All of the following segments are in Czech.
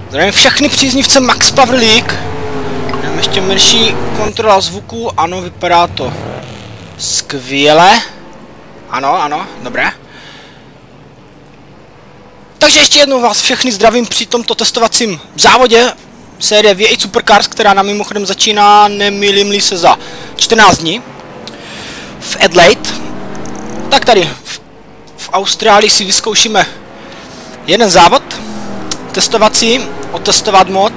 Zdravím všechny příznivce Max Power League. Mám ještě menší kontrola zvuku. Ano, vypadá to skvěle. Ano, dobré. Takže ještě jednou vás všechny zdravím při tomto testovacím závodě série V8 Supercars, která nám mimochodem začíná, nemýlím-li se, za 14 dní v Adelaide. Tak tady v Austrálii si vyzkoušíme jeden závod testovací, otestovat mod.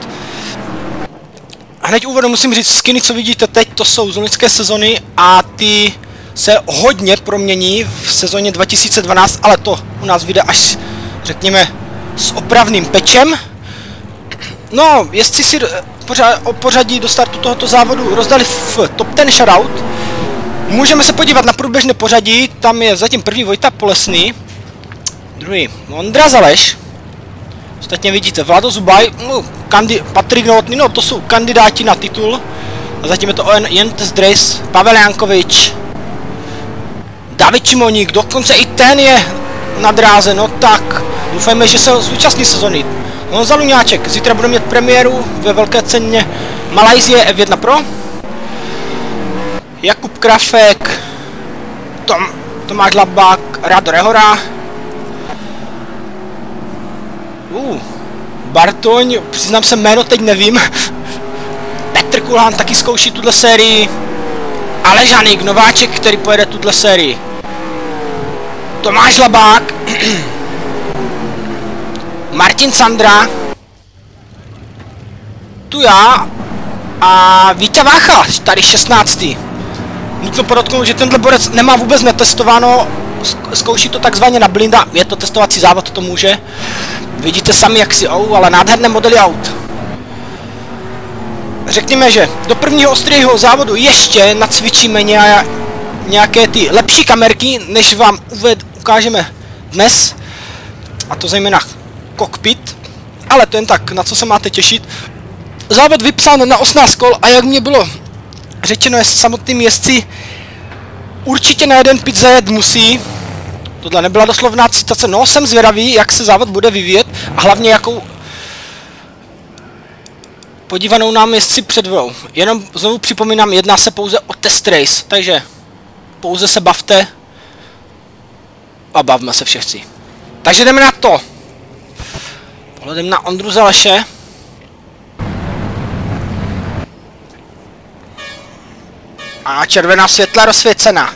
Hned úvodem musím říct, skiny, co vidíte teď, to jsou z loňské sezony a ty se hodně promění v sezóně 2012, ale to u nás vyjde až, řekněme, s opravným pečem. No, jestli si o pořadí do startu tohoto závodu rozdali v top 10 shoutout, můžeme se podívat na průběžné pořadí. Tam je zatím první Vojta Polesný, druhý Ondra Zaleš, ostatně vidíte Vlado Zubaj, Patrik Novotný, no to jsou kandidáti na titul. A zatím je to jen test race. Pavel Jankovič, David Čimoník, dokonce i ten je na dráze, no tak doufejme, že se zúčastní sezony. Honza Luňáček zítra bude mít premiéru ve velké ceně Malajsie F1 Pro. Jakub Krafek, Tomáš Labák, Rado Rehora, Bartoň, přiznám se, jméno teď nevím. Petr Kulhán taky zkouší tuhle sérii. Aleš Haník, nováček, který pojede tuhle sérii. Tomáš Labák, Martin Sandra, tu já a Víťa Vácha, tady 16. Nutno podotknout, že tenhle borec nemá vůbec netestováno, zkouší to takzvaně na blinda, je to testovací závod, to může. Vidíte sami, jak si ale nádherné modely aut. Řekněme, že do prvního ostrého závodu ještě nacvičíme nějaké ty lepší kamerky, než vám ukážeme dnes. A to zejména kokpit. Ale to jen tak, na co se máte těšit. Závod vypsán na 18 kol a jak mě bylo řečeno je samotným jezdci, určitě na jeden pit zajet musí. Tohle nebyla doslovná citace, no jsem zvědavý, jak se závod bude vyvíjet a hlavně jakou podívanou nám jezdci předvedou. Jenom znovu připomínám, jedná se pouze o test race, takže pouze se bavte a bavme se všichni. Takže jdeme na to. Pohledem na Ondru Zaleše. A červená světla rozsvěcená.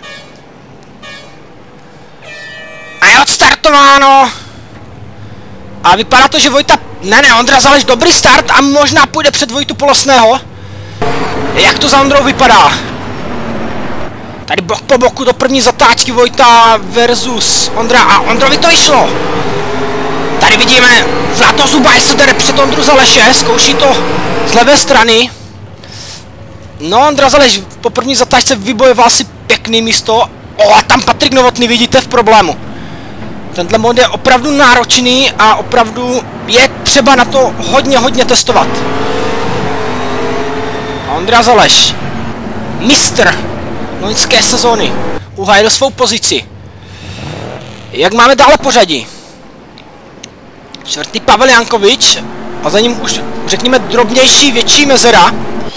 A je odstartováno. A vypadá to, že Vojta... Ne, Ondra Zaleš, dobrý start a možná půjde před Vojtu Polesného. Jak to za Ondrou vypadá? Tady bok po boku do první zatáčky Vojta versus Ondra a Ondrovi to vyšlo. Tady vidíme Vlado Zubaj se jde před Ondru Zaleše, zkouší to z levé strany. No, Ondra Zaleš po první zatáčce vybojoval si pěkný místo. A tam Patrik Novotný, vidíte, v problému. Tenhle mod je opravdu náročný a opravdu je třeba na to hodně testovat. A Ondra Zaleš, mistr loňské sezóny, uhájil svou pozici. Jak máme dále pořadí? Čtvrtý Pavel Jankovič a za ním už, řekněme, drobnější, větší mezera.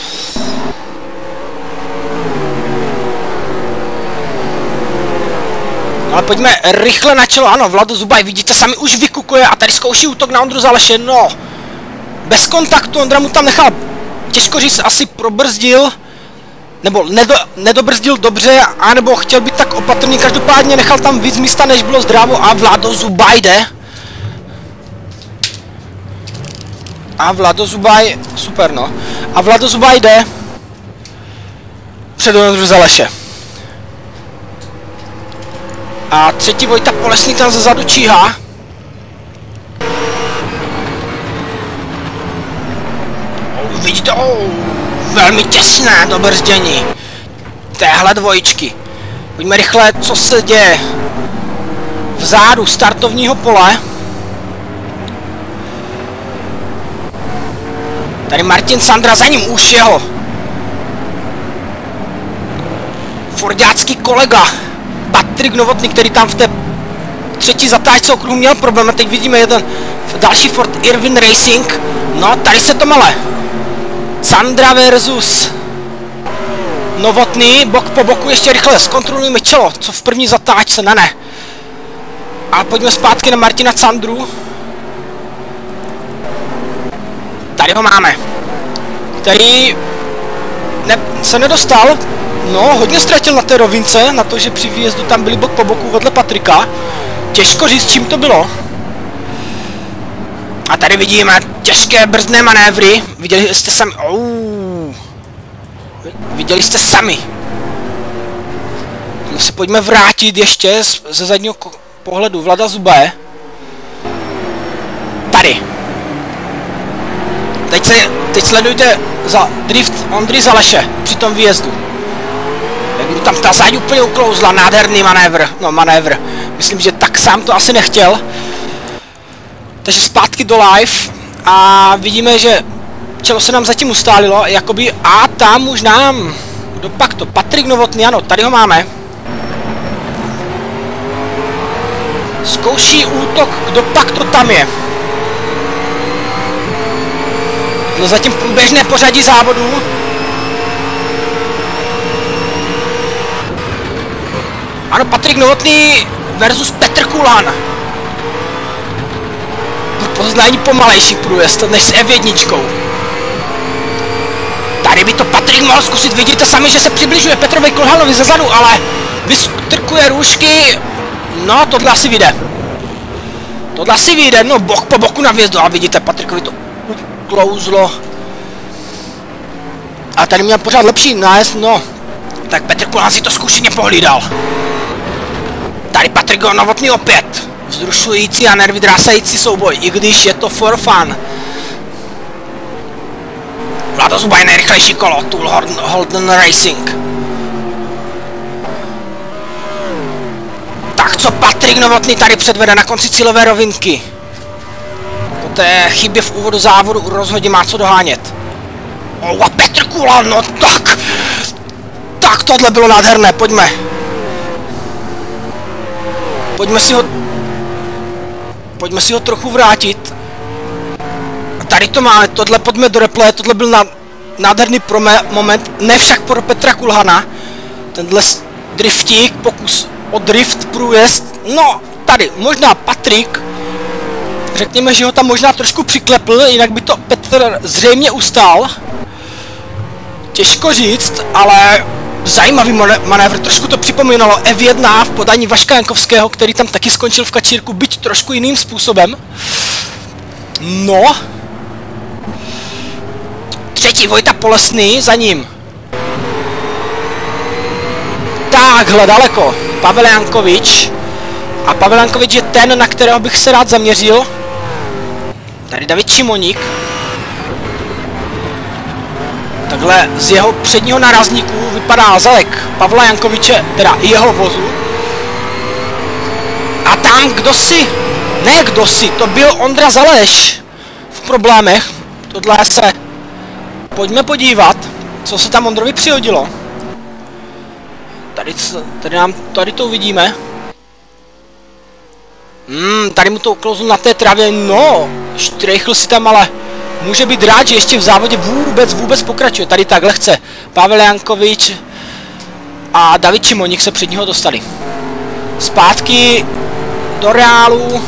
Ale pojďme rychle na čelo, ano, Vlado Zubaj, vidíte, sami už vykukuje a tady zkouší útok na Ondru Zaleše, no. Bez kontaktu, Ondra mu tam nechal, těžko říct, asi probrzdil, nebo nedobrzdil dobře, anebo chtěl být tak opatrný, každopádně nechal tam víc místa, než bylo zdrávo a Vlado Zubaj jde. A Vlado Zubaj, super no, a Vlado Zubaj jde před Ondru Zaleše. A třetí Vojta Polesný tam zezadu číhá. Vidíte, velmi těsné dobrzdění téhle dvojičky. Pojďme rychle, co se děje vzadu startovního pole. Tady Martin Sandra, za ním už jeho forďácký kolega Patrik Novotný, který tam v té třetí zatáčce okruhu měl problém a teď vidíme jeden další Ford Irwin Racing, No, tady se to mele. Candra versus Novotný, bok po boku, ještě rychle zkontrolujeme čelo, co v první zatáčce, ne. A pojďme zpátky na Martina Candru. Tady ho máme. Který se nedostal, no, hodně ztratil na té rovince, na to, že při výjezdu tam byli bok po boku vedle Patrika. Těžko říct, čím to bylo. A tady vidíme těžké brzdné manévry. Viděli jste sami. Viděli jste sami. Tohle se pojďme vrátit ještě ze zadního pohledu Vlada Zubaje. Tady. Teď sledujte za drift Ondry Zaleše při tom výjezdu. Jak mu tam ta záď úplně uklouzla, nádherný manévr. No, manévr. Myslím, že tak sám to asi nechtěl. Takže zpátky do live a vidíme, že čelo se nám zatím ustálilo, jakoby, a tam už nám, kdo pak to, Patrik Novotný, ano, tady ho máme. Zkouší útok, kdo pak to tam je. To zatím průběžné pořadí závodů. Ano, Patrik Novotný versus Petr Kulhan. Poznání pomalejší průjezd než s F1. Tady by to Patrik mohl zkusit, vidíte sami, že se přibližuje Petrovi Kulhanovi zezadu, ale vystrkuje růžky. No, tohle asi vyjde. Tohle asi vyjde, no, bok po boku na vjezdu, ale vidíte, Patrikovi to uklouzlo. A tady měl pořád lepší nájezd, no. Tak Petr Kulhan si to zkušeně pohlídal. Tady Patrik Novotný opět. Vzrušující a nervy drásající souboj, i když je to for fun. Vlado Zuba je nejrychlejší kolo, Tool Holden Racing. Tak co Patrik Novotný tady předvede na konci cílové rovinky? Po té chybě v úvodu závodu rozhodně má co dohánět. A Petr Kulhan, no tak! Tak tohle bylo nádherné, pojďme. Pojďme si ho trochu vrátit. A tady to máme, tohle pojďme do replaye, tohle byl nádherný moment, ne však pro Petra Kulhana. Tenhle driftík, pokus o drift, průjezd, no tady, možná Patrik, řekněme, že ho tam možná trošku přiklepl, jinak by to Petr zřejmě ustál. Těžko říct, ale zajímavý manévr, trošku to připomínalo F1 v podání Vaška Jankovského, který tam taky skončil v kačírku, byť trošku jiným způsobem. No. Třetí Vojta Polesný, za ním. Takhle daleko, Pavel Jankovič. A Pavel Jankovič je ten, na kterého bych se rád zaměřil. Tady David Šimoník. Takhle z jeho předního narazníku vypadá zadek Pavla Jankoviče, teda i jeho vozu. A tam to byl Ondra Zaleš v problémech. Tohle se pojďme podívat, co se tam Ondrovi přihodilo. Tady to uvidíme. Tady mu to uklouzlo na té travě, no, štrejchl si tam, ale může být rád, že ještě v závodě vůbec pokračuje. Tady tak lehce Pavel Jankovič a David Šimoník se před něho dostali. Zpátky do reálu.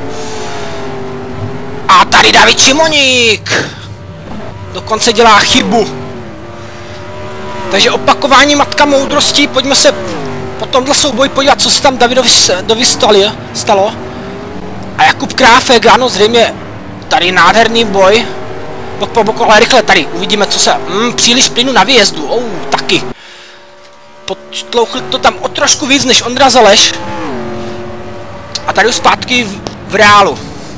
A tady David Šimoník dokonce dělá chybu. Takže opakování matka moudrosti. Pojďme se po tomhle souboji podívat, co se tam Davidovi stalo. A Jakub Kráfek, ano, zřejmě tady nádherný boj. Bok po boku, ale rychle tady uvidíme, co se... příliš plynu na výjezdu, taky. Potlouchl to tam o trošku víc než Ondra Zaleš. A tady už zpátky v reálu.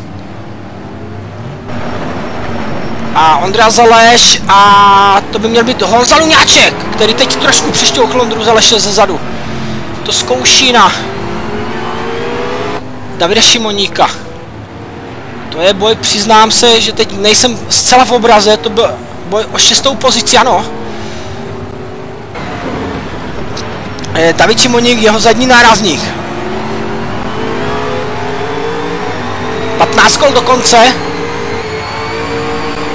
A Ondra Zaleš a to by měl být Honza Luňáček, který teď trošku přišťouchl Ondru Zaleše zezadu. To zkouší na Davida Šimoníka. To je boj, přiznám se, že teď nejsem zcela v obraze, to byl boj o 6. pozici, ano. David Šimoník, jeho zadní nárazník. 15 kol do konce.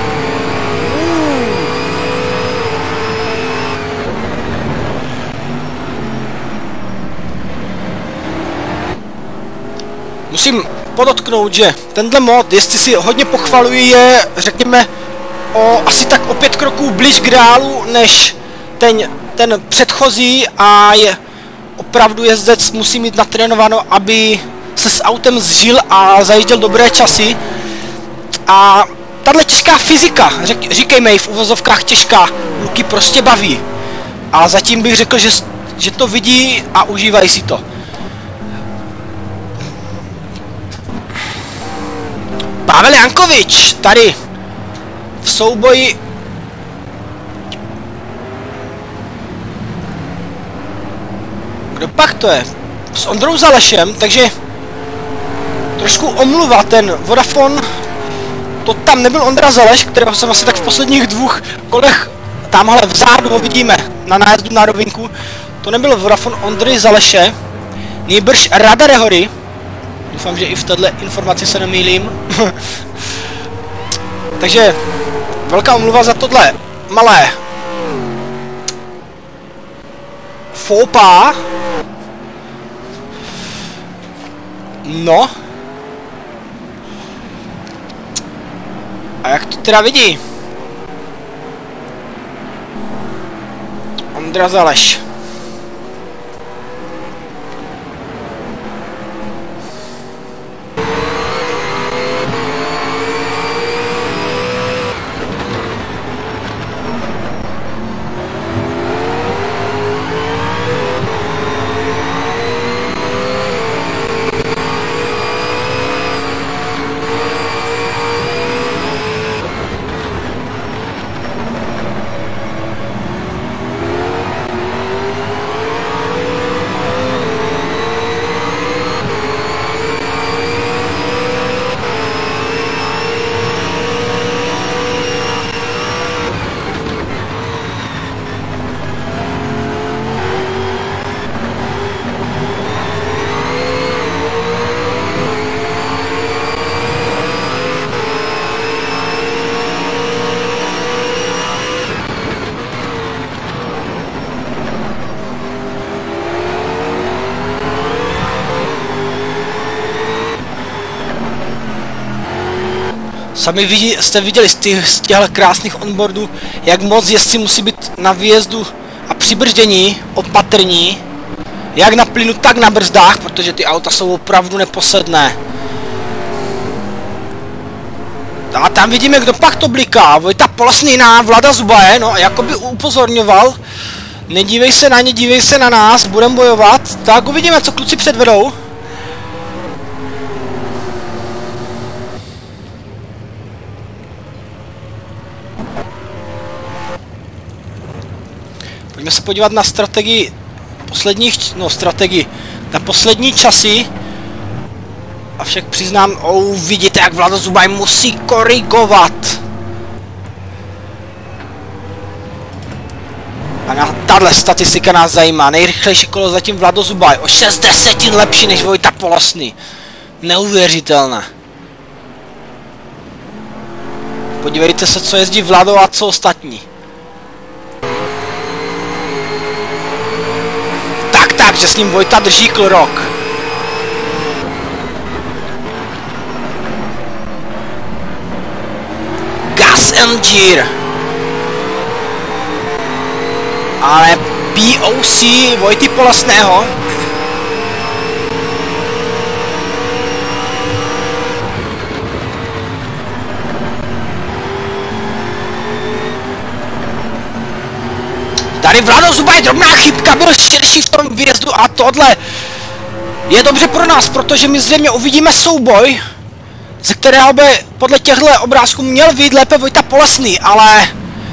Musím podotknout, že tenhle mod, jestli si hodně pochvaluji, je, řekněme, asi tak o 5 kroků blíž k reálu, než ten předchozí a je opravdu jezdec musí mít natrénováno, aby se s autem zžil a zajížděl dobré časy. A tahle těžká fyzika, říkejme ji v uvozovkách těžká, Luky prostě baví. A zatím bych řekl, že to vidí a užívají si to. Pavel Jankovič tady v souboji. Kdo pak to je? S Ondrou Zalešem, takže trošku omluva, ten Vodafone, to tam nebyl Ondra Zaleš, kterého jsem asi tak v posledních 2 kolech, tamhle vzadu ho vidíme, na nájezdu na rovinku, to nebyl Vodafone Ondry Zaleše, nýbrž Rada Rehory, doufám, že i v této informaci se nemýlím, takže velká omluva za tohle malé faux pas. No. A jak to teda vidí? Ondra Zaleš. Sami jste viděli z těchto krásných onboardů, jak moc jezdci musí být na výjezdu a při brždění opatrní, jak na plynu, tak na brzdách, protože ty auta jsou opravdu neposedné. A tam vidíme, kdo pak to bliká. Vojta Polesný na Vlada Zubaje, no jako by upozorňoval. Nedívej se na ně, dívej se na nás, budeme bojovat. Tak uvidíme, co kluci předvedou. Pojďme se podívat na strategii na poslední časy. Avšak přiznám, vidíte, jak Vlado Zubaj musí korigovat. A tahle statistika nás zajímá. Nejrychlejší kolo zatím Vlado Zubaj. O 6 desetin lepší než Vojta Polesný. Neuvěřitelné. Podívejte se, co jezdí Vlado a co ostatní. Takže s ním Vojta drží krok. Gas and Gear. Ale POC Vojty Polesného. Tady Vlado Zubaj, drobná chybka, byl štěrší v tom výjezdu a tohle je dobře pro nás, protože my zřejmě uvidíme souboj, ze kterého by podle těchto obrázků měl vyjít lépe Vojta Polesný, ale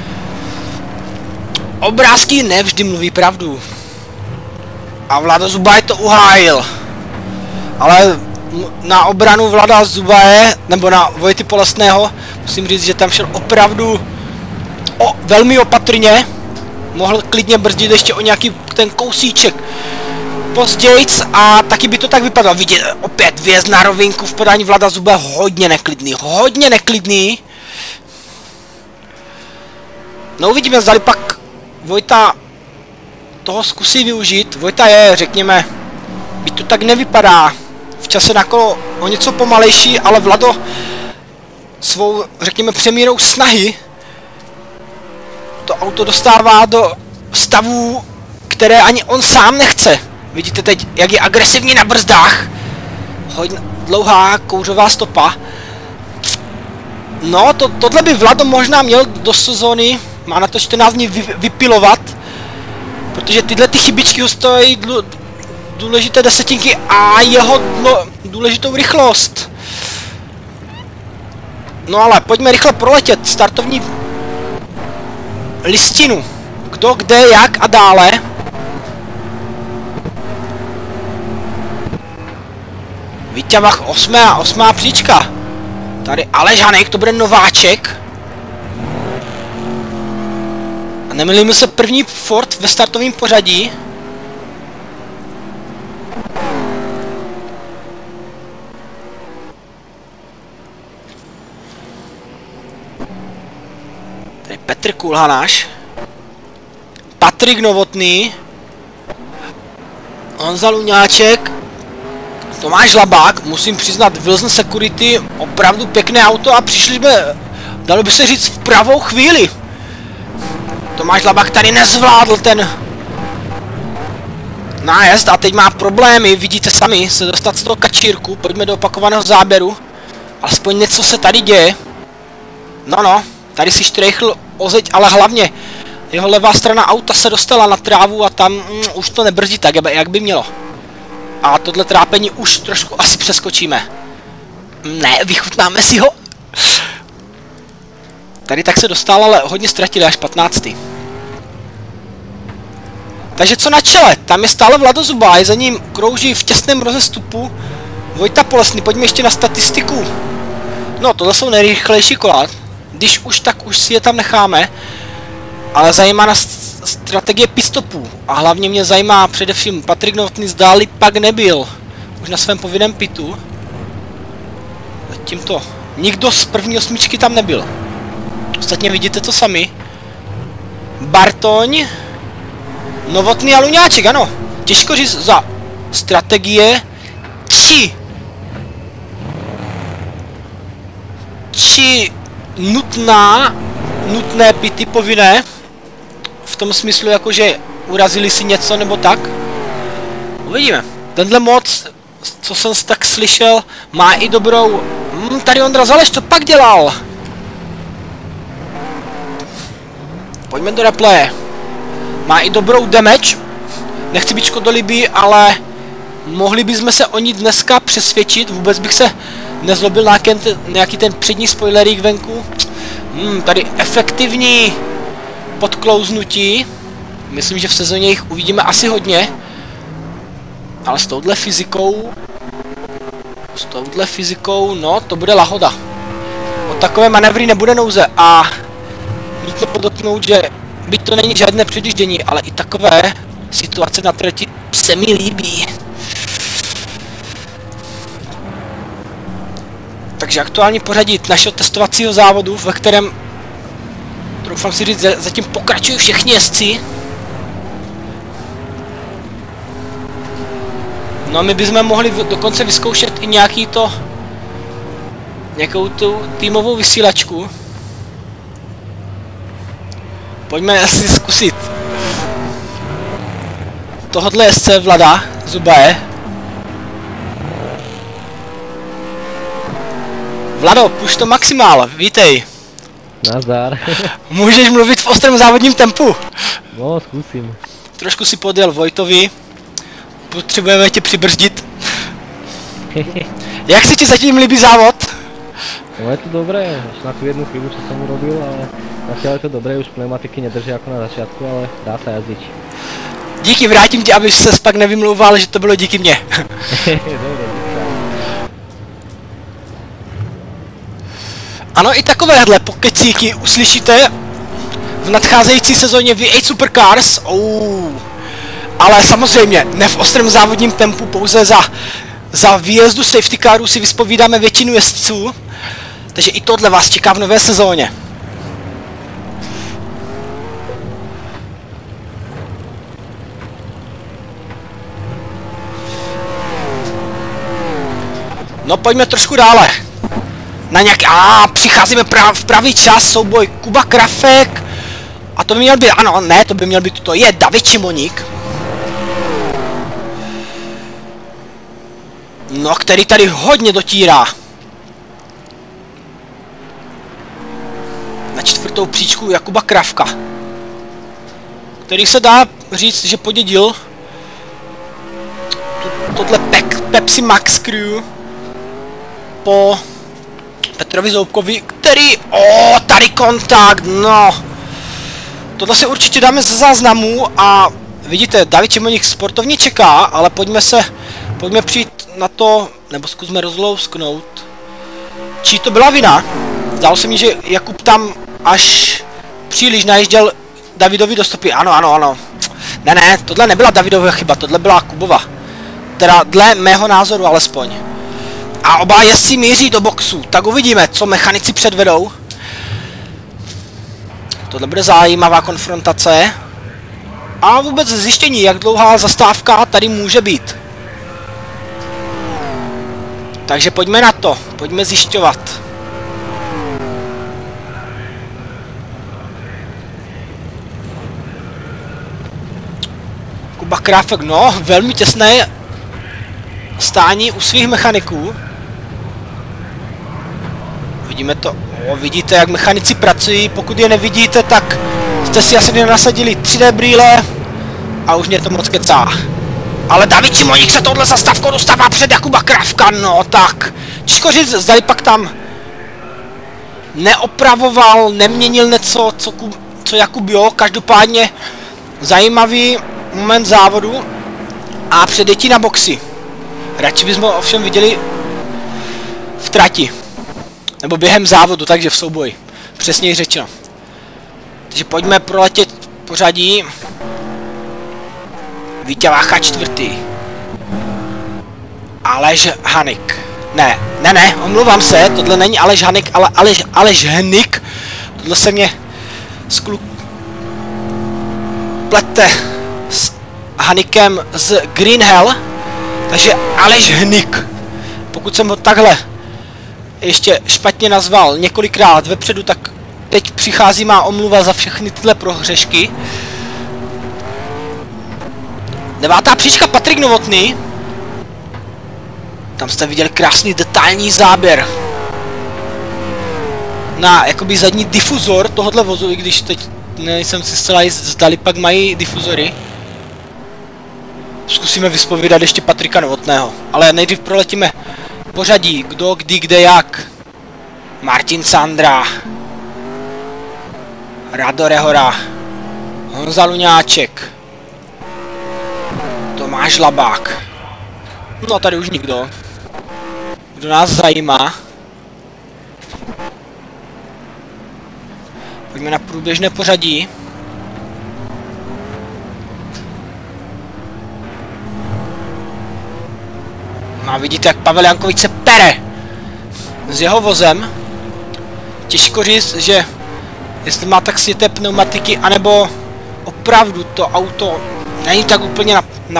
obrázky nevždy mluví pravdu. A Vlado Zubaj to uhájil. Ale na obranu Vlada Zubaje, nebo na Vojty Polesného, musím říct, že tam šel opravdu velmi opatrně. Mohl klidně brzdit ještě o nějaký ten kousíček pozdějc a taky by to tak vypadalo. Vidět opět vjezd na rovinku v podání Vlada Zubaje, hodně neklidný. No uvidíme, zdali pak Vojta toho zkusí využít. Vojta je, řekněme, byť to tak nevypadá, v čase na kolo o něco pomalejší, ale Vlado svou, řekněme, přemírou snahy to auto dostává do stavů, které ani on sám nechce. Vidíte teď, jak je agresivní na brzdách. Hodně dlouhá kouřová stopa. No, tohle by Vlado možná měl do sezóny, má na to 14 dní vypilovat, protože tyhle ty chybičky ho stojí důležité desetinky a jeho důležitou rychlost. No ale pojďme rychle proletět startovní listinu. Kdo, kde, jak a dále. Vítěvach 8. příčka. Tady Aleš Hanek, to bude nováček. A nemýlíme se, první Ford ve startovém pořadí. Tady Petr Kulhanáš. Patrik Novotný. Honza Luňáček. Tomáš Labák, musím přiznat, Wilson Security, opravdu pěkné auto a přišli jsme, dalo by se říct, v pravou chvíli. Tomáš Labák tady nezvládl ten nájezd a teď má problémy, vidíte sami, se dostat z toho kačírku, pojďme do opakovaného záběru. Alespoň něco se tady děje. No, tady si štrejchl o zeď, ale hlavně jeho levá strana auta se dostala na trávu a tam už to nebrzdí tak, jak by mělo. A tohle trápení už trošku asi přeskočíme. Ne, vychutnáme si ho. Tady tak se dostal, ale hodně ztratili, až 15. Takže co na čele? Tam je stále Vlado Zubaj, za ním krouží v těsném rozestupu Vojta Polesný. Pojďme ještě na statistiku. No, tohle jsou nejrychlejší kola. Když už, tak už si je tam necháme. Ale zajímá nás strategie pitstopů. A hlavně mě zajímá především Patrik Novotný, zdáli pak nebyl. Už na svém povinném pitu. Zatím to. Nikdo z první 8 tam nebyl. Ostatně vidíte to sami. Bartoň, Novotný a Luňáček, ano. Těžko říct za strategie. Či nutné pity povinné. V tom smyslu, jakože urazili si něco nebo tak. Uvidíme. Tenhle moc, co jsem tak slyšel, má i dobrou... tady Ondra Zaleš to pak dělal. Pojďme do replaye. Má i dobrou damage. Nechci být škodolibý, ale mohli bychom se o ní dneska přesvědčit. Vůbec bych se nezlobil na nějaký ten přední spoilerík venku. Tady efektivní podklouznutí. Myslím, že v sezóně jich uvidíme asi hodně. Ale s touhle fyzikou, no, to bude lahoda. O takové manévry nebude nouze a nutno podotknout, že byť to není žádné předjíždění, ale i takové situace na trati se mi líbí. Takže aktuální pořadí našeho testovacího závodu, ve kterém, doufám si říct, zatím pokračují všichni jezdci. No a my bychom mohli dokonce vyzkoušet i nějakou tu týmovou vysílačku. Pojďme si zkusit tohodle jezdce Vlada Zubaje. Vlado, puš to maximál, vítej. Nazdar. Můžeš mluvit v ostrém závodním tempu? No, zkusím. Trošku si podjel Vojtovi. Potřebujeme tě přibrzdit. Jak se ti zatím líbí závod? No je to dobré, až na tu jednu chybu, čo som urobil, ale zatiaľ je to dobré, už pneumatiky nedrží jako na začátku, ale dá se jazdiť. Díky, vrátím tě, abys se pak nevymlouval, že to bylo díky mně. Ano, i takovéhle pokecíky uslyšíte v nadcházející sezóně V8 Supercars. Ale samozřejmě ne v ostrém závodním tempu, pouze za výjezdu safety caru si vyspovídáme většinu jezdců. Takže i tohle vás čeká v nové sezóně. No pojďme trošku dále. Na nějaký... přicházíme v pravý čas, souboj Kuba Krafek. A to by měl být, ano, ne, to by měl být, to je David Šimoník. No, který tady hodně dotírá. Na čtvrtou příčku Jakuba Kravka. Který se dá říct, že podědil tohle Pepsi Max Crew po Petrovi Zoubkovi, který... tady kontakt, no. Tohle si určitě dáme ze záznamu a vidíte, David Šimoník sportovně čeká, ale pojďme přijít na to, nebo zkusme rozlousknout, čí to byla vina. Zdálo se mi, že Jakub tam až příliš najížděl Davidovi do stopy. Ano. Ne, tohle nebyla Davidova chyba, tohle byla Kubova. Teda dle mého názoru alespoň. A oba jezdci míří do boxu, tak uvidíme, co mechanici předvedou. Tohle bude zajímavá konfrontace. A vůbec zjištění, jak dlouhá zastávka tady může být. Takže pojďme na to, pojďme zjišťovat. Kuba Kráfek, no, velmi těsné stání u svých mechaniků. Vidíme to, vidíte, jak mechanici pracují, pokud je nevidíte, tak jste si asi nenasadili 3D brýle a už mě to moc kecá. Ale David Šimoník se touhle zastávkou dostává před Jakuba Kravka, no tak. Těžko říct, zdali pak tam neopravoval, neměnil něco, co Jakub, jo, každopádně zajímavý moment závodu a předjetí na boxy. Radši bychom ovšem viděli v trati. Nebo během závodu, takže v souboji. Přesněji řečeno. Takže pojďme proletět pořadí. Vítě Vácha čtvrtý. Aleš Hanik. Ne, omluvám se, tohle není Aleš Hanik, ale Aleš Hnik. Tohle se mě plete s Hanikem z Green Hell. Takže Aleš Hnik. Pokud jsem ho takhle ještě špatně nazval několikrát vepředu, tak teď přichází má omluva za všechny tyhle prohřešky. 9. příčka Patrik Novotný. Tam jste viděli krásný detailní záběr na jakoby zadní difuzor tohohle vozu, i když teď nejsem si zcela jist, zdali pak mají difuzory. Zkusíme vyspovídat ještě Patrika Novotného, ale nejdřív proletíme pořadí, kdo, kdy, kde, jak. Martin Sandra, Rado Rehora, Honza Luňáček, Tomáš Labák. No tady už nikdo. Kdo nás zajímá. Pojďme na průběžné pořadí. A vidíte, jak Pavel Jankovič se pere s jeho vozem. Těžko říct, že jestli má tak světé pneumatiky, anebo opravdu to auto není tak úplně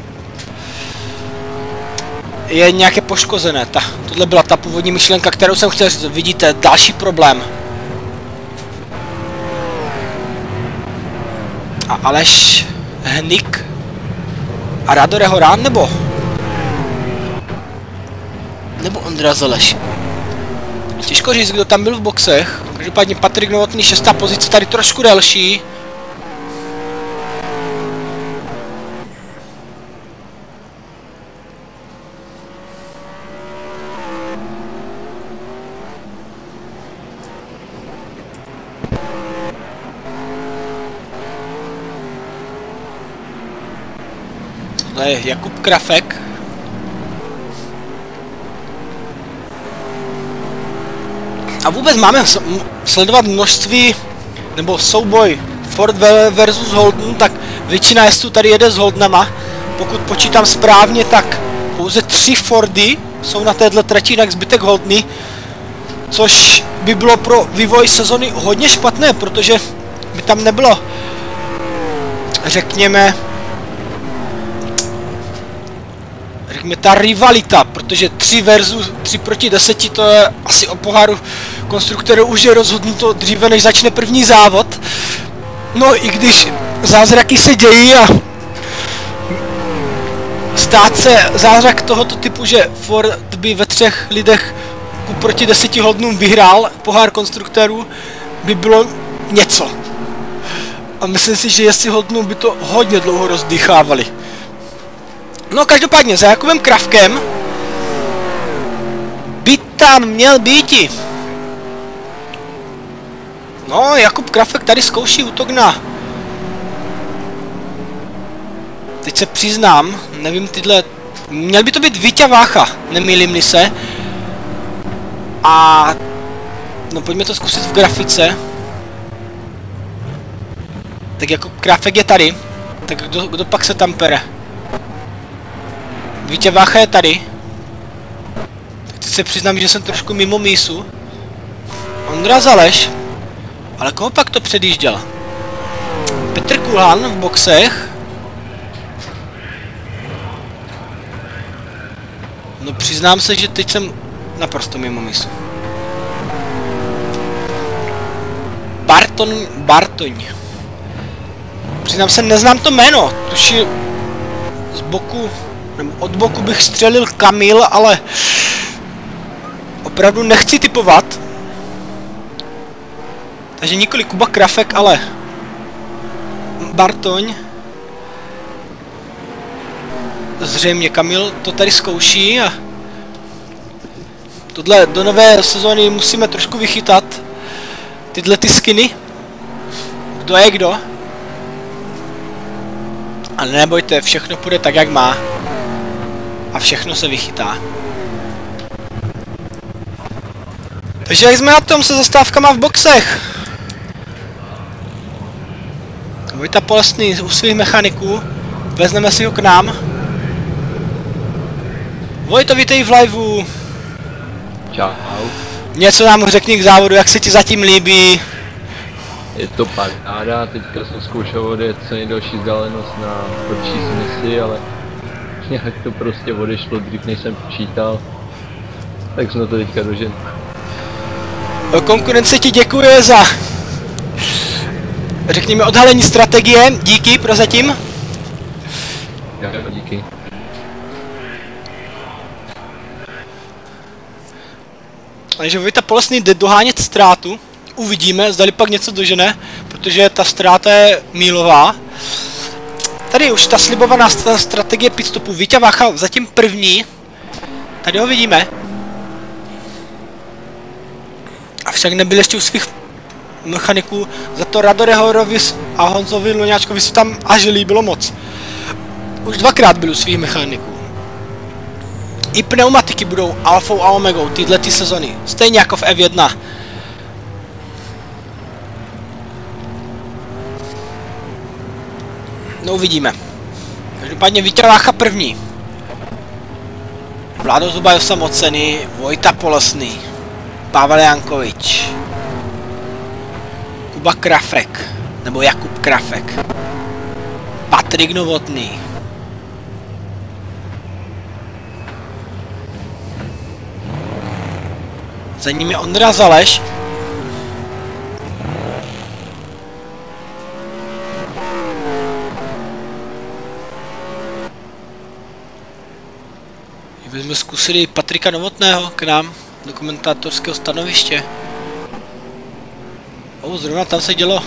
je nějaké poškozené. Tohle byla ta původní myšlenka, kterou jsem chtěl říct. Vidíte, další problém. A Aleš Hnik a Rado Rehora, nebo Ondra Zeleš. Těžko říct, kdo tam byl v boxech. Každopádně Patrik Novotný, 6. pozice, tady trošku delší. Tohle je Jakub Krafek. A vůbec máme sledovat množství, nebo souboj Ford versus Holden, tak většina jezdců tady jede s Holdenama. Pokud počítám správně, tak pouze 3 Fordy jsou na této trati, jinak zbytek Holdeny. Což by bylo pro vývoj sezony hodně špatné, protože by tam nebylo, řekněme řekněme, ta rivalita, protože 3 proti 10, to je asi o poháru konstruktorů už je rozhodnuto dříve, než začne první závod. No i když zázraky se dějí a stát se zázrak tohoto typu, že Ford by ve 3 lidech proti 10 hodnům vyhrál pohár konstruktorů, by bylo něco. A myslím si, že jestli hodnou by to hodně dlouho rozdýchávali. No každopádně za Jakubem Kravkem by tam měl býti. No, Jakub Kravek tady zkouší útok na... Teď se přiznám, nevím tyhle... Měl by to být Víťa Vácha, nemýlím-li se. A... No pojďme to zkusit v grafice. Tak jako Kravek je tady. Tak kdo pak se tam pere? Víťa Vácha je tady. Tak teď se přiznám, že jsem trošku mimo mísu. Ondra Zaleš. Ale koho pak to předjížděl? Petr Kulhan v boxech. No přiznám se, že teď jsem naprosto mimo mísu. Bartoň. Přiznám se, neznám to jméno. Tuši z boku, nebo od boku bych střelil Kamil, ale opravdu nechci typovat. Takže nikoli Kuba Kravek, ale Bartoň. Zřejmě Kamil to tady zkouší a tohle do nové sezóny musíme trošku vychytat. Tyhle ty skiny. Kdo je kdo. Ale nebojte, všechno půjde tak, jak má. A všechno se vychytá. Takže jak jsme na tom se zastávkama v boxech? Vojta Polesný u svých mechaniků. Vezmeme si ho k nám. Vojto, vítej v liveu. Čau. Něco nám řekni k závodu, jak se ti zatím líbí. Je to paráda, teďka jsem zkoušel odjet co nejdelší vzdálenost na horší smysly, ale nějak to prostě odešlo dřív, než jsem počítal. Tak jsme to teďka dožili. Konkurence ti děkuje za, řekněme, odhalení strategie. Díky prozatím. Díky. Takže Vojta Polesný jde dohánět ztrátu. Uvidíme, zdali pak něco dožene, protože ta ztráta je mílová. Tady už ta slibovaná strategie pitstopu. Víťa Vácha zatím první. Tady ho vidíme. Avšak nebyl ještě u svých mechaniků. Za to Radorehorovi a Honzovi Luňáčkovi se tam až líbilo moc. Už 2krát byl u svých mechaniků. I pneumatiky budou alfou a omegou tyhle ty sezony. Stejně jako v F1. No uvidíme. Každopádně Víťa Vácha první. Vlado Zubajov samocený, Vojta Polesný, Pavel Jankovič, Kuba Kravek, nebo Jakub Kravek, Patrik Novotný, za ním je Ondra Zaleš. Jsme zkusili Patrika Novotného k nám do komentátorského stanoviště. Zrovna tam se dělo.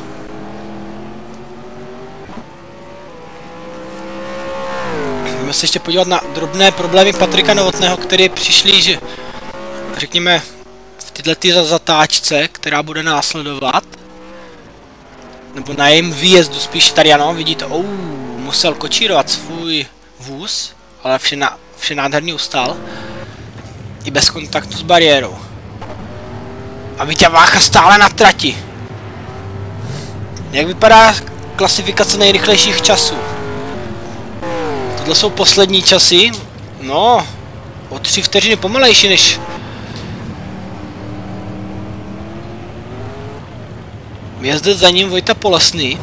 Můžeme se ještě podívat na drobné problémy Patrika Novotného, které přišly, že řekněme v této zatáčce, která bude následovat. Nebo na jejím výjezdu spíš tady, ano, vidíte, musel kočírovat svůj vůz, ale vše nádherně ustál. I bez kontaktu s bariérou. A Víťa Vácha stále na trati. Jak vypadá klasifikace nejrychlejších časů? Tohle jsou poslední časy. No, o 3 vteřiny pomalejší než... Jezdec za ním Vojta Polesný.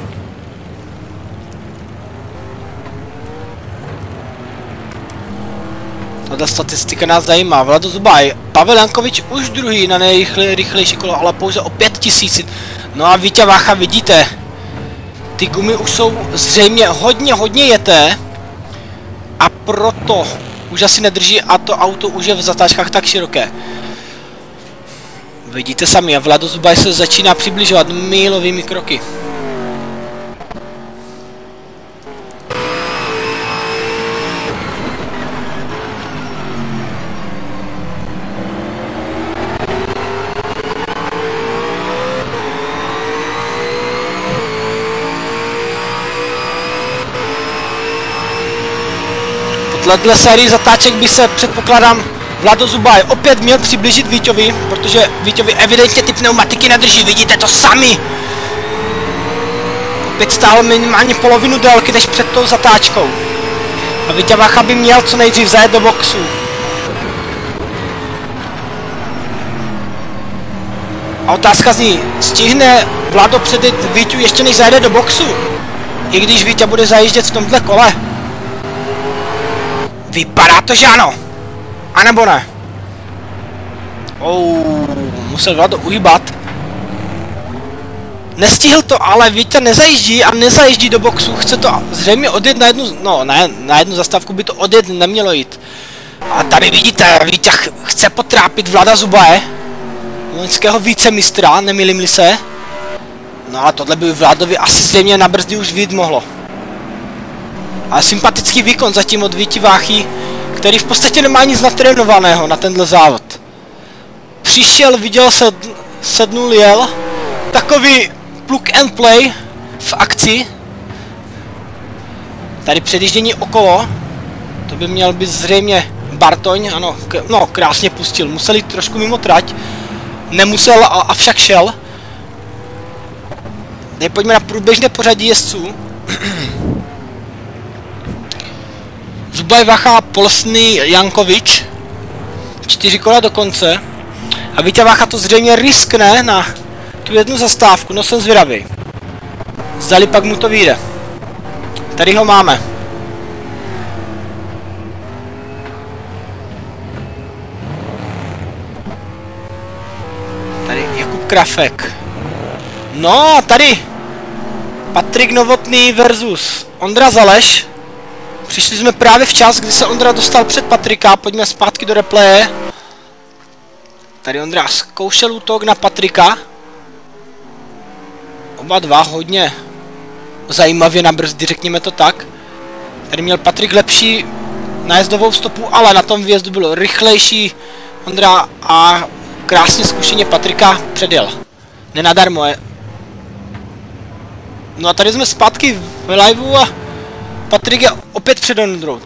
Ta statistika nás zajímá. Vlado Zubaj, Pavel Jankovič už druhý na nejrychlejší kolo, ale pouze o 5000. No a Víťa Vácha, vidíte, ty gumy už jsou zřejmě hodně jeté a proto už asi nedrží a to auto už je v zatáčkách tak široké. Vidíte sami, a Vlado Zubaj se začíná přibližovat mílovými kroky. Tato sérii zatáček by se, předpokládám, Vlado Zubaj opět měl přiblížit Víťovi, protože Víťovi evidentně ty pneumatiky nedrží, vidíte to sami! Opět stále minimálně polovinu délky než před tou zatáčkou. A Víťa Vácha by měl co nejdřív zajet do boxu. A otázka zní, stihne Vlado předjet Víťu ještě než zajede do boxu? I když Víťa bude zajíždět v tomhle kole? Vypadá to, že ano. A nebo ne? Musel Vlado uhýbat. Nestihl to, ale Víťa nezajíždí a nezajíždí do boxu. Chce to zřejmě odjet na jednu, no ne, na jednu zastávku by to odjet nemělo jít. A tady vidíte, Víťa chce potrápit Vlada Zubaje. Loňského vícemistra, nemýlím-li se. No ale tohle by Vladovi asi zřejmě na brzdy už vyjít mohlo. A sympatický výkon zatím od Víti Váchy, který v podstatě nemá nic natrénovaného na tenhle závod. Přišel, viděl, sednul, jel. Takový plug and play v akci. Tady předjíždění okolo. To by měl být zřejmě Bartoň, ano, no krásně pustil. Musel jít trošku mimo trať. Nemusel, avšak šel. Teď pojďme na průběžné pořadí jezdců. Zubaj, Vácha, Polsný, Jankovič. 4 kola do konce. A Víťa Vácha to zřejmě riskne na tu jednu zastávku, no jsem zvědavý. Zdali pak mu to vyjde. Tady ho máme. Tady Jakub Krafek. No a tady Patrik Novotný versus Ondra Zaleš. Přišli jsme právě včas, kdy se Ondra dostal před Patrika, pojďme zpátky do replaye. Tady Ondra zkoušel útok na Patrika. Oba dva hodně zajímavě na brzdy, řekněme to tak. Tady měl Patrik lepší nájezdovou stopu, ale na tom výjezdu bylo rychlejší Ondra a krásně zkušeně Patrika předjel. Nenadarmo je. No a tady jsme zpátky v liveu a Patrik je opět před Ondrou.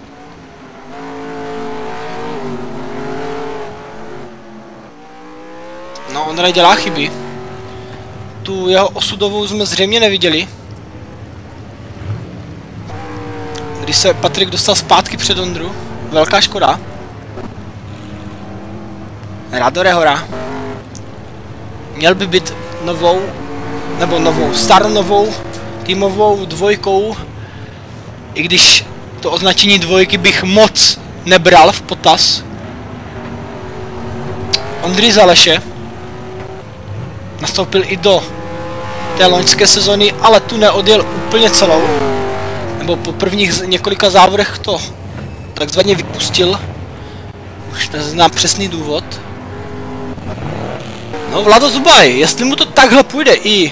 No, Ondra dělá chyby. Tu jeho osudovou jsme zřejmě neviděli. Když se Patrik dostal zpátky před Ondru. Velká škoda. Radore Hora. Měl by být staronovou týmovou dvojkou. I když to označení dvojky bych moc nebral v potaz. Ondry Zaleše nastoupil i do té loňské sezony, ale tu neodjel úplně celou. Nebo po prvních několika závodech to takzvaně vypustil. Už neznám přesný důvod. No, Vlado Zubaj, jestli mu to takhle půjde i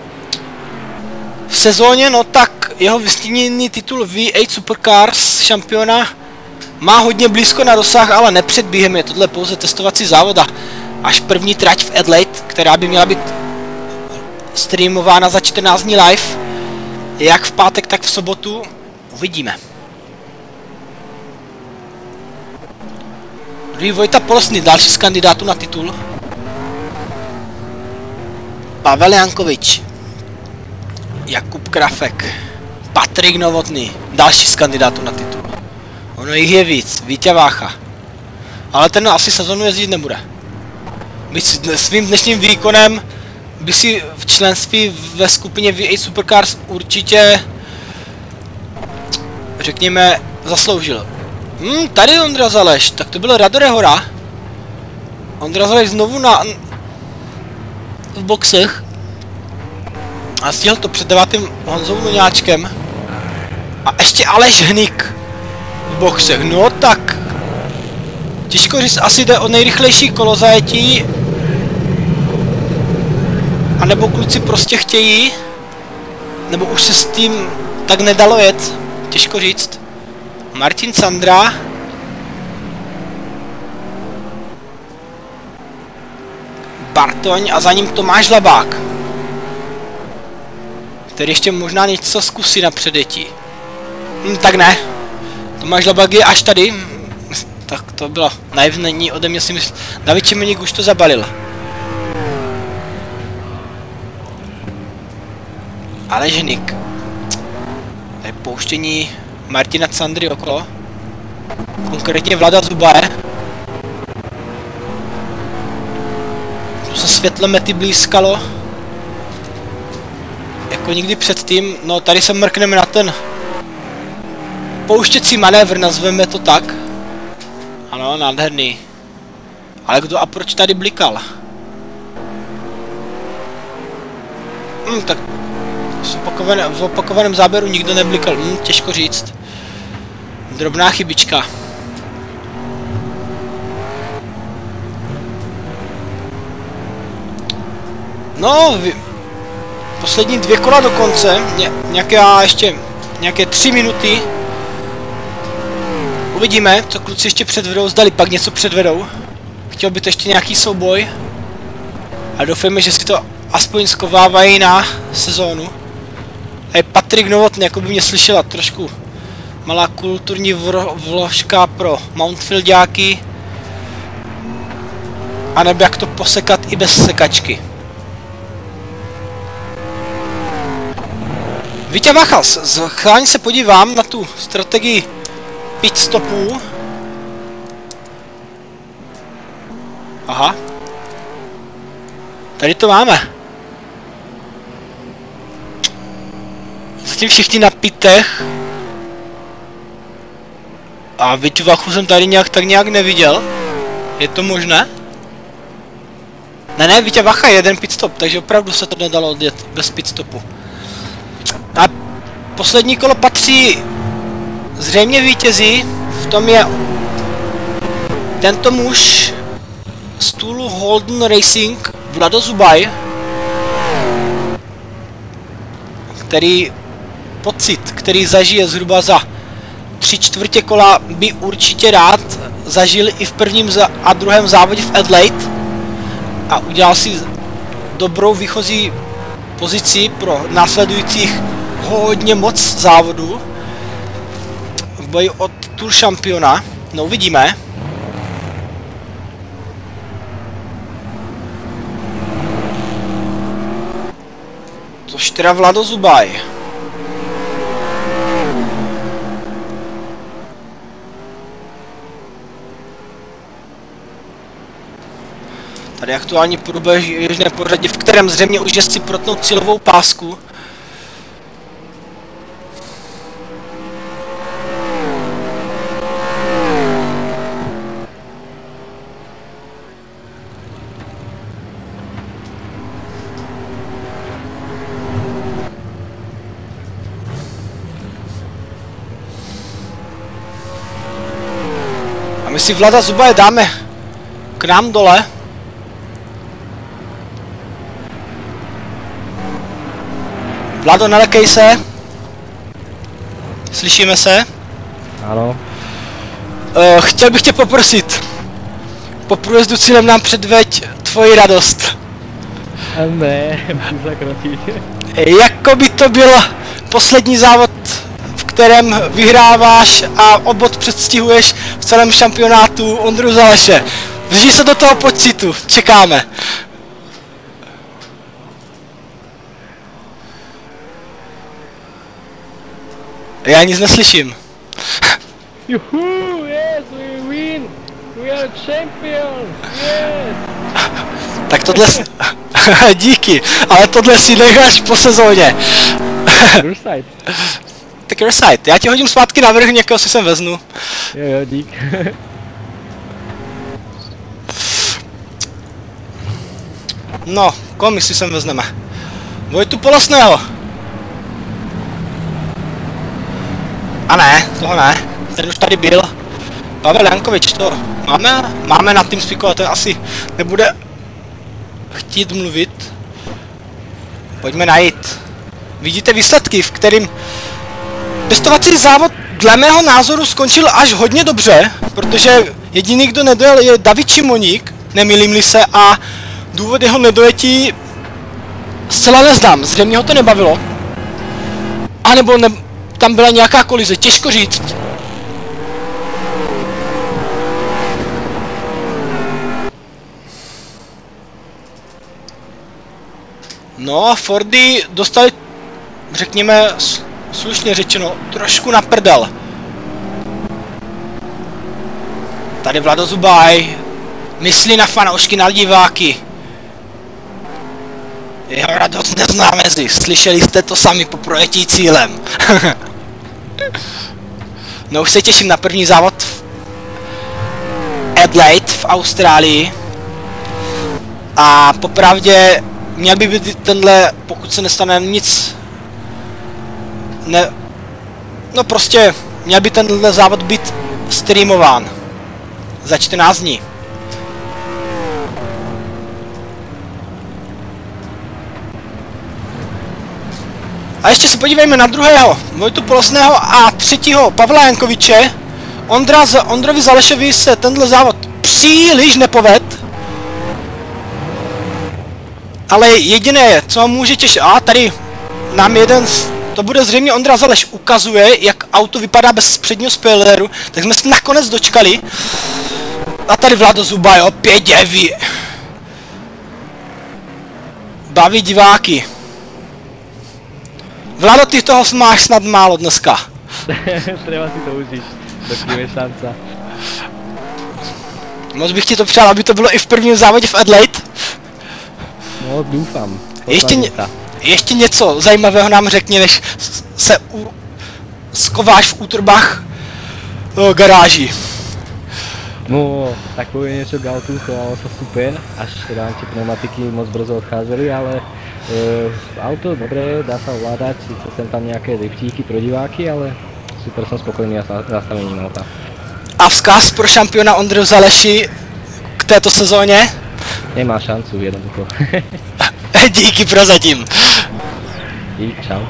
v sezóně, no tak jeho vystíněný titul V8 Supercars šampiona má hodně blízko na dosah, ale nepředbíhem je tohle pouze testovací závod a až první trať v Adelaide, která by měla být streamována za 14 dní live, jak v pátek, tak v sobotu, uvidíme. Druhý Vojta Polsný, další z kandidátů na titul. Pavel Jankovič, Jakub Krafek, Patrik Novotný, další z kandidátů na titul. Ono jich je víc, Víťa Vácha. Ale ten asi sezonu jezdit nebude. Byť svým dnešním výkonem by si v členství ve skupině V8 Supercars určitě, řekněme, zasloužil. Tady Ondra Zaleš, tak to byl Radore Hora. Ondra Zaleš znovu v boxech. A stihl to před 9. Honzou Luňáčkem. A ještě Aleš Hnik v boxech, no tak. Těžko říct, asi jde o nejrychlejší kolo zajetí. A nebo kluci prostě chtějí. Nebo už se s tím tak nedalo jet. Těžko říct. Martin Sandra. Bartoň a za ním Tomáš Labák. Který ještě možná něco zkusí na předjetí. Tak ne. Tomáš Labák je až tady. Tak to bylo naivní ode mě, si myslím. David Čemeník už to zabalil. Ale Ženik. Tady pouštění Martina Sandry okolo. Konkrétně Vlada Zubaje. Tu se světle mety blízkalo. Jako nikdy předtím. No tady se mrkneme na ten pouštěcí manévr, nazveme to tak. Ano, nádherný. Ale kdo a proč tady blikal? Tak v opakovaném záběru nikdo neblikal. Těžko říct. Drobná chybička. No, poslední 2 kola do konce. Nějaké 3 minuty. Uvidíme, co kluci ještě předvedou, zdali pak něco předvedou. Chtěl by to ještě nějaký souboj. A doufejme, že si to aspoň skovávají na sezónu. Hej, Patrik Novotný, jako by mě slyšela trošku. Malá kulturní vložka pro Mountfieldáky. A nebo jak to posekat i bez sekačky. Víťa Vachals, schválně se podívám na tu strategii pit stopů. Aha. Tady to máme. Zatím všichni na pitech. A Víťu Vachu jsem tady tak nějak neviděl. Je to možné? Ne, Víťa Vacha je jeden pit stop, takže opravdu se to nedalo odjet bez pit stopu. A poslední kolo patří zřejmě vítězi, v tom je tento muž z Toolu Holden Racing, Vlado Zubaj, který zažije zhruba za 3/4 kola, by určitě rád zažil i v prvním a druhém závodě v Adelaide a udělal si dobrou výchozí pozici pro následujících hodně moc závodů v boji o titul šampiona. No uvidíme. Což teda Vlado Zubaj. Tady aktuální průběžné pořadí, v kterém zřejmě už jezdci protnou cílovou pásku. A my si Vlada Zubaje dáme k nám dole. Vlado, nalekej se. Slyšíme se? Ano. Chtěl bych tě poprosit. Po průjezdu cílem nám předveď tvoji radost. Ne, musím zakrotit. Jako by to byl poslední závod, v kterém vyhráváš a o bod předstihuješ v celém šampionátu Ondru Zaleše. Vžij se do toho pocitu, čekáme. Já nic neslyším. Juhu, yes, we win! We are champions! Yes! Tak tohle díky, ale tohle si necháš po sezóně. Tak take your side. Já ti hodím zpátky na vrch, někoho si sem veznu. Jo, dík. No, koho my si sem vezneme? Vojtu Polesného. A ne, toho ne. Ten už tady byl. Pavel Jankovič, to máme na TeamSpeaku, ale ten asi nebude chtít mluvit. Pojďme najít. Vidíte výsledky, v kterým testovací závod dle mého názoru skončil až hodně dobře, protože jediný, kdo nedojel, je David Šimoník, nemýlím-li se, a důvod jeho nedojetí zcela neznám, zřejmě ho to nebavilo. A nebo tam byla nějaká kolize, těžko říct. No a Fordy dostali, řekněme, slušně řečeno, trošku na prdel. Tady Vlado Zubaj myslí na fanoušky, na diváky. Jeho radost nezná mezi, slyšeli jste to sami po projetí cílem. No už se těším na první závod v Adelaide v Austrálii. A popravdě měl by být tenhle, pokud se nestane nic, no prostě měl by tenhle závod být streamován za 14 dní. A ještě se podívejme na druhého, Vojtu Polesného, a třetího, Pavla Jankoviče. Ondrovi Zalešovi se tenhle závod příliš nepoved. Ale jediné, co může těšit, a tady nám to bude zřejmě Ondra Zaleš, ukazuje, jak auto vypadá bez předního spoileru, tak jsme se nakonec dočkali. A tady Vlado Zubaj opět baví diváky. Vlado, ty toho máš snad málo dneska. Treba si to užít, takové šance. Moc bych ti to přál, aby to bylo i v prvním závodě v Adelaide. No, doufám. Ještě něco zajímavého nám řekni, než se skováš v útrbách garáží. No, takové něco k autu, chovalo se super, až teda ty pneumatiky moc brzo odcházely, ale auto dobré, dá se ovládat, sice jsem tam nějaké driftíky pro diváky, ale super, jsem spokojený s nastavením auta. A vzkaz pro šampiona Ondru Zaleši k této sezóně? Nemá šancu, jednoducho. Díky prozatím. Dík, čau.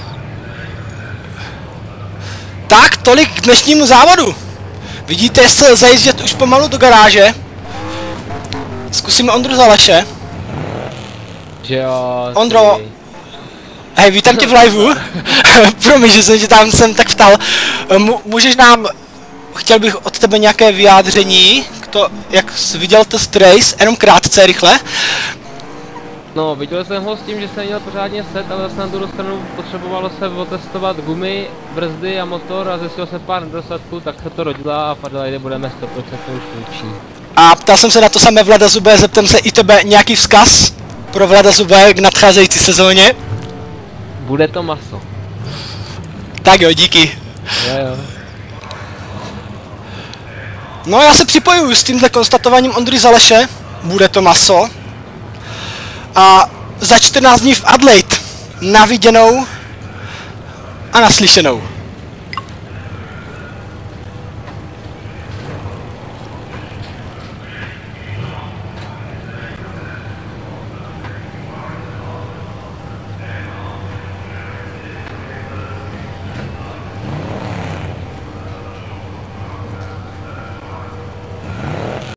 Tak, tolik k dnešnímu závodu. Vidíte se zajíždět už pomalu do garáže. Zkusíme Ondru Zaleše. Jo, Ondro, hej, vítám tě v liveu. Promiň, že jsem tě tam tak ptal. Můžeš nám, chtěl bych od tebe nějaké vyjádření k to, jak jsi viděl test race, jenom krátce, rychle. No, viděl jsem ho s tím, že jsem měl pořádně set, ale zase na druhou stranu potřebovalo se otestovat gumy, brzdy a motor a zjistil jsem pár nedostatků, tak se to rodilo a v Adelaide budeme 100% už funkční. A ptal jsem se na to samé Vlada Zubé, zeptám se i tebe nějaký vzkaz pro Vlada Zubé k nadcházející sezóně? Bude to maso. Tak jo, díky. Jo. No, já se připojuju s tímhle konstatováním Ondry Zaleše. Bude to maso. A za 14 dní v Adelaide. Na viděnou a naslyšenou.